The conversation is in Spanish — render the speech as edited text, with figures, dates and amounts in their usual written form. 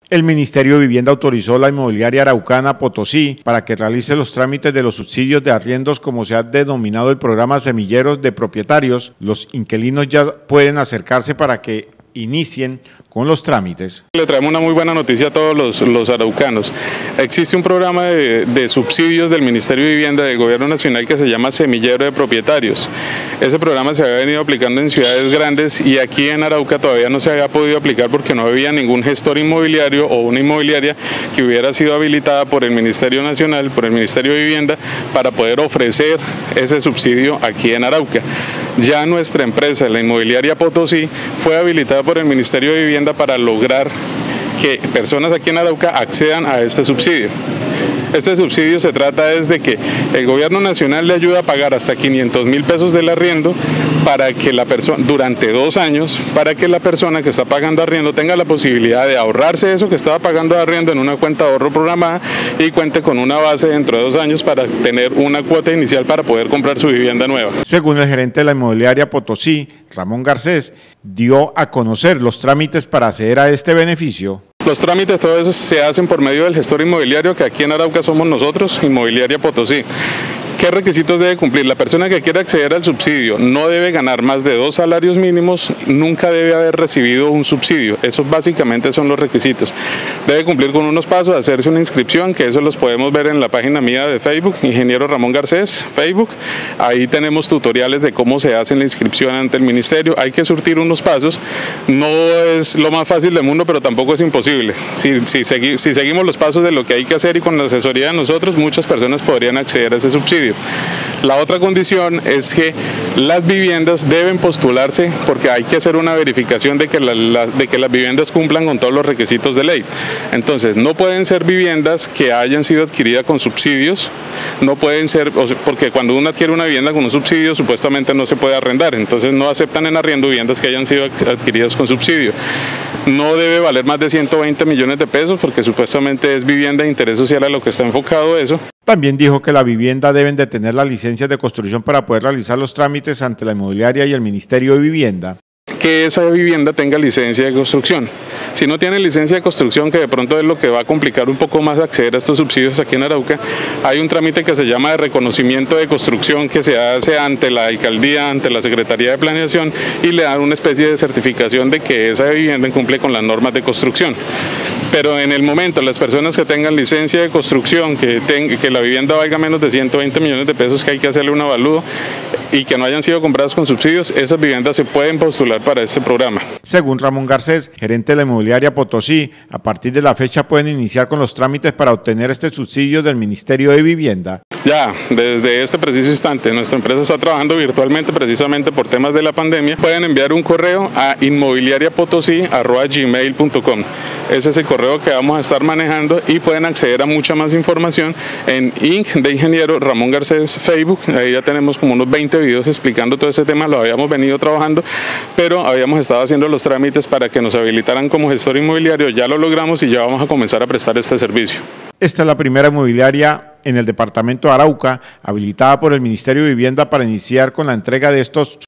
El Ministerio de Vivienda autorizó a la inmobiliaria araucana Potosí para que realice los trámites de los subsidios de arriendos, como se ha denominado el programa Semilleros de Propietarios. Los inquilinos ya pueden acercarse para que inicien con los trámites. Le traemos una muy buena noticia a todos los araucanos. Existe un programa de subsidios del Ministerio de Vivienda del Gobierno Nacional que se llama Semillero de Propietarios. Ese programa se había venido aplicando en ciudades grandes y aquí en Arauca todavía no se había podido aplicar porque no había ningún gestor inmobiliario o una inmobiliaria que hubiera sido habilitada por el Ministerio Nacional, por el Ministerio de Vivienda, para poder ofrecer ese subsidio aquí en Arauca. Ya nuestra empresa, la inmobiliaria Potosí, fue habilitada por el Ministerio de Vivienda para lograr que personas aquí en Arauca accedan a este subsidio. Este subsidio se trata de que el gobierno nacional le ayuda a pagar hasta 500.000 pesos del arriendo para que la persona, durante 2 años, para que la persona que está pagando arriendo tenga la posibilidad de ahorrarse eso que estaba pagando de arriendo en una cuenta de ahorro programada y cuente con una base dentro de 2 años para tener una cuota inicial para poder comprar su vivienda nueva. Según el gerente de la inmobiliaria Potosí, Ramón Garcés, dio a conocer los trámites para acceder a este beneficio. Los trámites, todo eso se hacen por medio del gestor inmobiliario, que aquí en Arauca somos nosotros, Inmobiliaria Potosí. ¿Qué requisitos debe cumplir? La persona que quiera acceder al subsidio no debe ganar más de 2 salarios mínimos, nunca debe haber recibido un subsidio. Esos básicamente son los requisitos. Debe cumplir con unos pasos, hacerse una inscripción, que eso los podemos ver en la página mía de Facebook, Ingeniero Ramón Garcés, Facebook. Ahí tenemos tutoriales de cómo se hace la inscripción ante el ministerio. Hay que surtir unos pasos. No es lo más fácil del mundo, pero tampoco es imposible. Si seguimos los pasos de lo que hay que hacer y con la asesoría de nosotros, muchas personas podrían acceder a ese subsidio. La otra condición es que las viviendas deben postularse porque hay que hacer una verificación de que las viviendas cumplan con todos los requisitos de ley. Entonces, no pueden ser viviendas que hayan sido adquiridas con subsidios, no pueden ser, porque cuando uno adquiere una vivienda con un subsidio, supuestamente no se puede arrendar, entonces no aceptan en arriendo viviendas que hayan sido adquiridas con subsidio. No debe valer más de 120 millones de pesos porque supuestamente es vivienda de interés social a lo que está enfocado eso. También dijo que la vivienda deben de tener las licencias de construcción para poder realizar los trámites ante la inmobiliaria y el Ministerio de Vivienda. Que esa vivienda tenga licencia de construcción. Si no tiene licencia de construcción, que de pronto es lo que va a complicar un poco más acceder a estos subsidios aquí en Arauca, hay un trámite que se llama de reconocimiento de construcción que se hace ante la alcaldía, ante la Secretaría de Planeación y le dan una especie de certificación de que esa vivienda cumple con las normas de construcción. Pero en el momento, las personas que tengan licencia de construcción, que la vivienda valga menos de 120 millones de pesos, que hay que hacerle un avalúo y que no hayan sido compradas con subsidios, esas viviendas se pueden postular para este programa. Según Ramón Garcés, gerente de la inmobiliaria Potosí, a partir de la fecha pueden iniciar con los trámites para obtener este subsidio del Ministerio de Vivienda. Ya, desde este preciso instante, nuestra empresa está trabajando virtualmente precisamente por temas de la pandemia. Pueden enviar un correo a inmobiliariapotosí@gmail.com. Ese es el correo que vamos a estar manejando y pueden acceder a mucha más información en Inc. de Ingeniero Ramón Garcés Facebook. Ahí ya tenemos como unos 20 videos explicando todo ese tema, lo habíamos venido trabajando, pero habíamos estado haciendo los trámites para que nos habilitaran como gestor inmobiliario. Ya lo logramos y ya vamos a comenzar a prestar este servicio. Esta es la primera inmobiliaria en el departamento de Arauca habilitada por el Ministerio de Vivienda para iniciar con la entrega de estos